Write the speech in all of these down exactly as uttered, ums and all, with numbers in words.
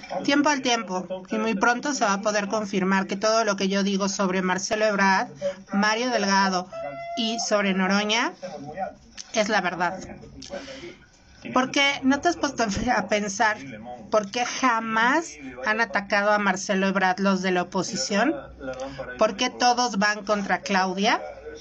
Tiempo al tiempo, y muy pronto se va a poder confirmar que todo lo que yo digo sobre Marcelo Ebrard, Mario Delgado y sobre Noroña es la verdad. Porque no te has puesto a pensar por qué jamás han atacado a Marcelo Ebrard los de la oposición, por qué todos van contra Claudia,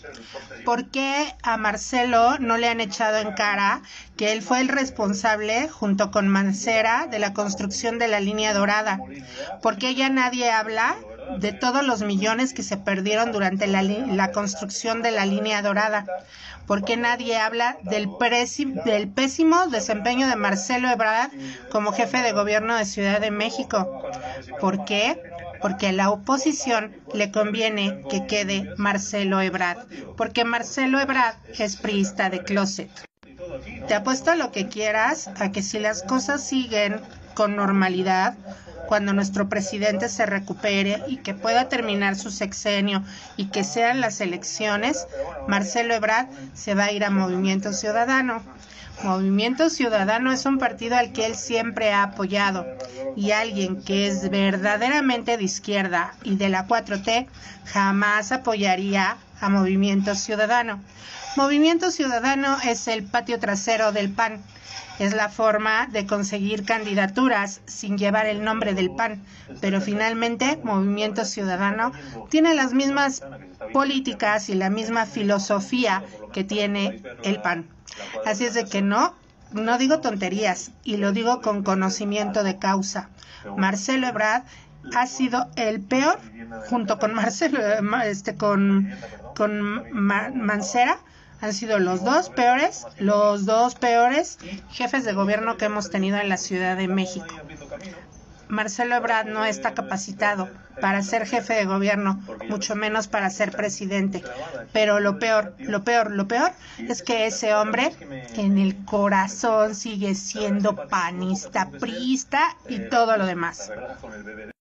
por qué a Marcelo no le han echado en cara que él fue el responsable junto con Mancera de la construcción de la línea dorada, por qué ya nadie habla de todos los millones que se perdieron durante la, la construcción de la línea dorada. ¿Por qué nadie habla del, del pésimo desempeño de Marcelo Ebrard como jefe de gobierno de Ciudad de México? ¿Por qué? Porque a la oposición le conviene que quede Marcelo Ebrard, porque Marcelo Ebrard es priista de closet. Te apuesto lo que quieras a que si las cosas siguen con normalidad, cuando nuestro presidente se recupere y que pueda terminar su sexenio y que sean las elecciones, Marcelo Ebrard se va a ir a Movimiento Ciudadano. Movimiento Ciudadano es un partido al que él siempre ha apoyado, y alguien que es verdaderamente de izquierda y de la cuatro T jamás apoyaría a Movimiento Ciudadano. Movimiento Ciudadano es el patio trasero del P A N. Es la forma de conseguir candidaturas sin llevar el nombre del P A N, pero finalmente Movimiento Ciudadano tiene las mismas políticas y la misma filosofía que tiene el P A N. Así es de que no, no digo tonterías, y lo digo con conocimiento de causa. Marcelo Ebrard ha sido el peor, junto con Marcelo, este, con, con Mancera, han sido los dos peores, los dos peores jefes de gobierno que hemos tenido en la Ciudad de México. Marcelo Ebrard no está capacitado para ser jefe de gobierno, mucho menos para ser presidente. Pero lo peor, lo peor, lo peor es que ese hombre en el corazón sigue siendo panista, priista y todo lo demás.